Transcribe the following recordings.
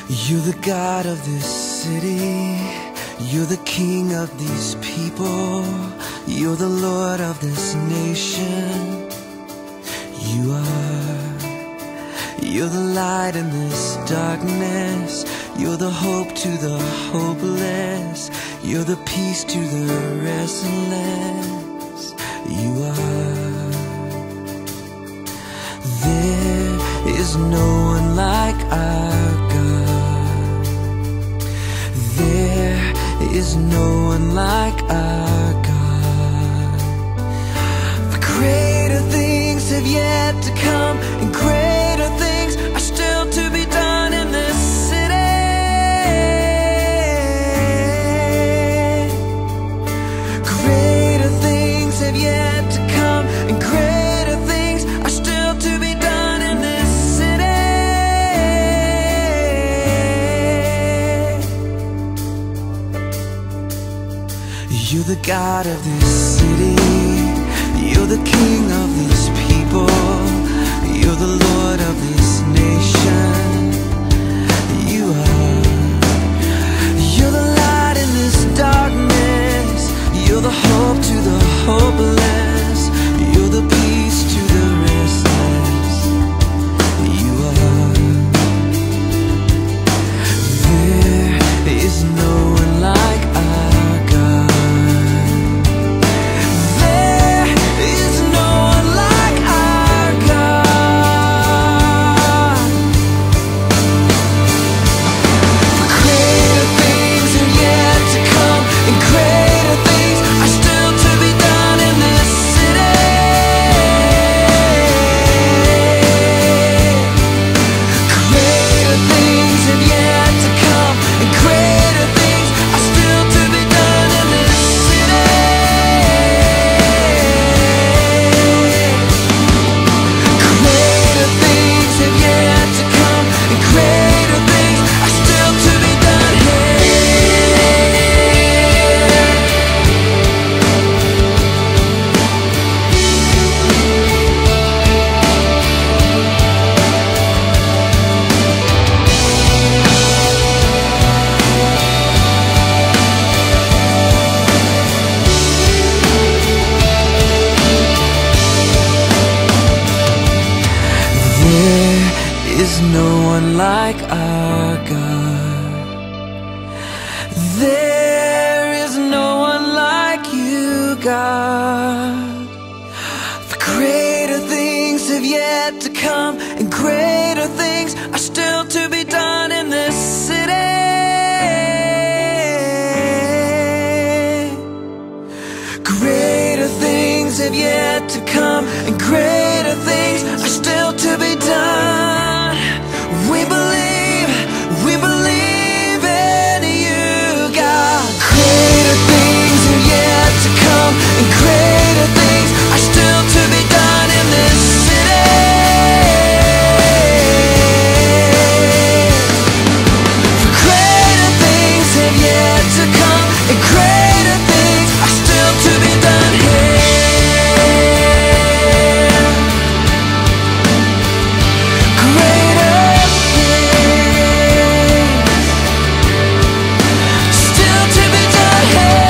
You're the God of this city, you're the King of these people, you're the Lord of this nation. You're the light in this darkness, you're the hope to the hopeless, you're the peace to the restless. You are. There is no one like our God. There is no one like our God. For greater things have yet to come, and greater things are still to be done in this city. Greater things have yet to come, and greater things are still to be done in this city. You're the God of this city, you're the King of these people, you're the Lord of this nation. You are. You're the light in this darkness, you're the hope to the hopeless, you're the peace to the restless. You are. There is no one like our God. There is no one like our God. For greater things are yet to come, and greater things are still to be done in this city. Greater things have yet to come, and greater things are still to be done in this city. Greater things have yet to come, and greater things are still to be done here. There is no one like our God. There is no one like you, God. For greater things have yet to come, and greater things are still to be done in this city. Greater things have yet to come, and greater things are still to be done. We believe in you, God. Greater things have yet to come, and greater things are still to be done in this city. For greater things have yet to come, and greater things are still to be done here. Greater things still to be done here.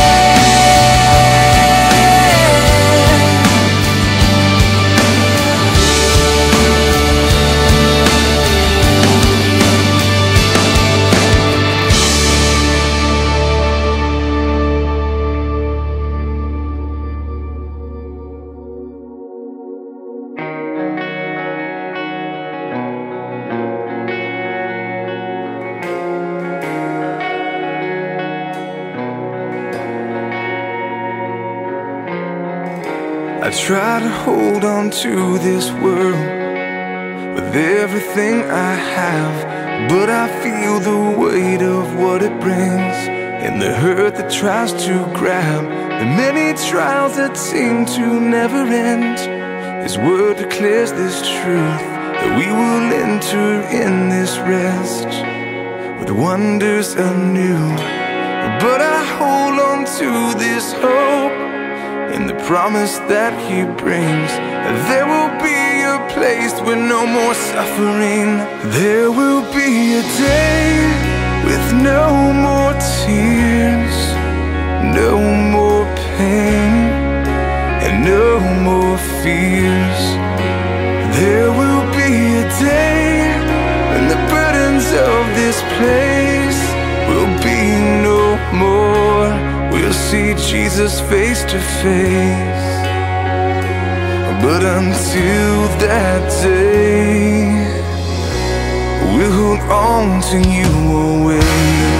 I try to hold on to this world with everything I have, but I feel the weight of what it brings, and the hurt that tries to grab, the many trials that seem to never end. His word declares this truth, that we will enter in this rest with wonders anew. But I hold on to this hope, in the promise that He brings, that there will be a a place with no more suffering. There will be a day with no more tears, no more pain, and no more fears. There will be a day when the burdens of this place will be no more. We'll see Jesus face to face. But until that day, we'll hold on to you always.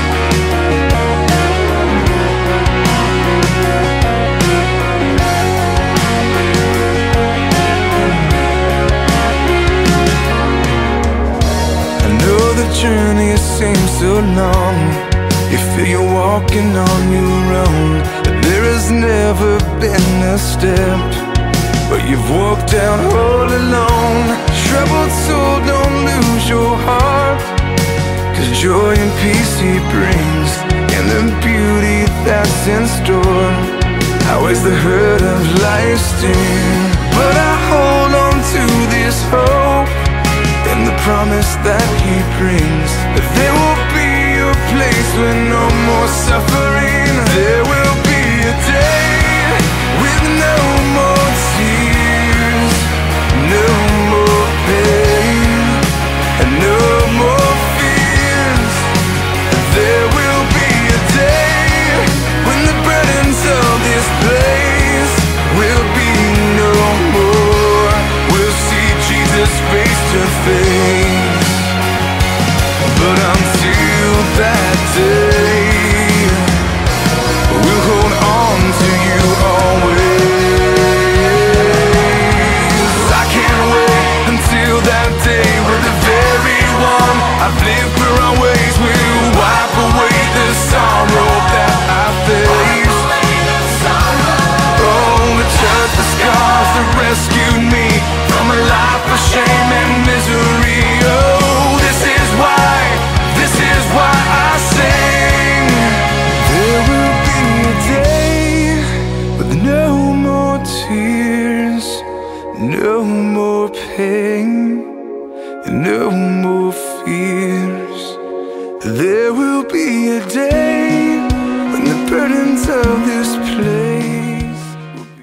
Journey seems so long. You feel you're walking on your own, but there has never been a step but you've walked down all alone. Troubled soul, don't lose your heart, 'cause joy and peace He brings, and the beauty that's in store outweighs the hurt of life's sting. But I hold on to this hope and the promise that He brings, that there will be a place with no more suffering. There will be a day with no more tears, no more pain, and no more fears. There will be a day when the burdens of this place will be no more. We'll see Jesus face to face. But until that day, we'll hold on to you always. I can't wait until that day where the very one I've lived for always will wipe away the sorrow that I face. Oh, the touch, the scars that rescued me from a life of shame and misery. Oh, this is why I sing. There will be a day with no more tears, no more pain, and no more fears. There will be a day when the burdens of this place